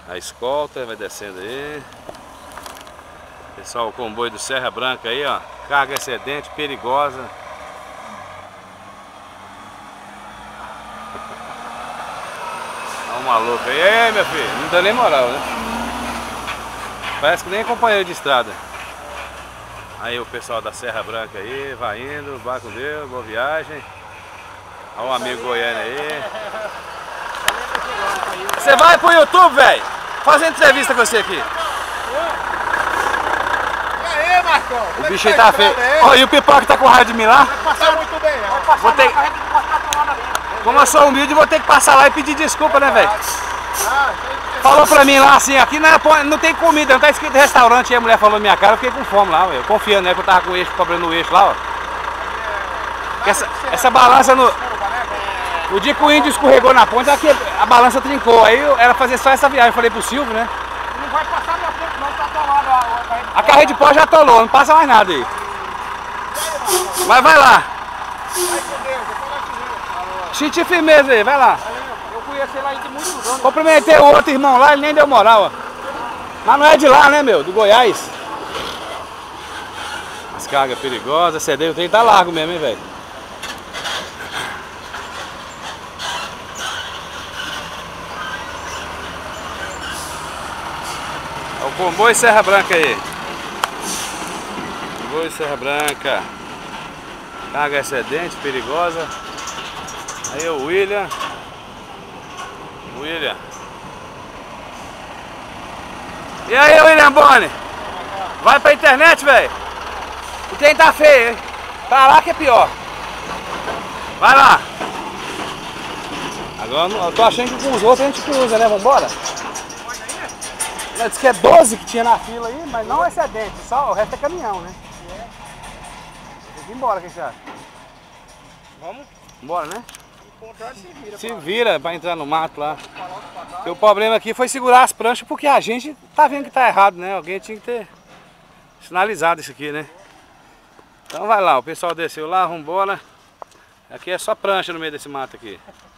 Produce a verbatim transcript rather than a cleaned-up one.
A escolta vai descendo aí. Pessoal, o comboio do Serra Branca aí, ó. Carga excedente, perigosa. Olha o maluco aí. E aí, meu filho? Não dá nem moral, né? Parece que nem companheiro de estrada. Aí o pessoal da Serra Branca aí, vai indo, vai com Deus, boa viagem. Olha o amigo goiano aí. Você vai pro YouTube, velho? Fazer entrevista com você aqui. E aí, Marcão? O bicho aí tá feio. Ó, e o Pipoca tá com raiva de mim lá? Vai passar muito bem, né? Vai passar Vou ter... Como eu sou humilde, vou ter que passar lá e pedir desculpa, né, velho? Falou pra mim lá assim, aqui não, é, não tem comida, não tá escrito restaurante. E a mulher falou na minha cara, eu fiquei com fome lá, eu confiando, né, que eu tava com o eixo, problema no eixo lá, ó. Essa, essa balança no... O dia que o índio escorregou na ponte, aqui a balança trincou. Aí era fazer só essa viagem, eu falei pro Silvio, né? Não vai passar na ponte não, tá atolado a carreta de pó. A carreta de pó já atolou, não passa mais nada aí. Mas vai lá. Vai com Deus, eu tô lá te vendo. Senti firmeza aí, vai lá. Eu conheci lá de muitos anos. Cumprimentei o outro irmão lá, ele nem deu moral, ó. Mas não é de lá, né, meu? Do Goiás. As cargas perigosas, C D, o trem tá largo mesmo, hein, velho? É o comboio Serra Branca aí. Comboio Serra Branca. Carga excedente, perigosa. Aí o William. William. E aí, William Boni? Vai pra internet, velho? O trem tá feio, hein? Pra lá que é pior. Vai lá. Agora eu tô achando que com os outros a gente cruza, né? Vambora? Diz que é doze que tinha na fila aí, mas não é excedente, só o resto é caminhão, né? Tem que ir embora, o que você acha? Vamos? Vambora, né? Encontrar se vira. Se vira pra entrar no mato lá. Porque o problema aqui foi segurar as pranchas porque a gente tá vendo que tá errado, né? Alguém tinha que ter sinalizado isso aqui, né? Então vai lá, o pessoal desceu lá, vambora. Aqui é só prancha no meio desse mato aqui.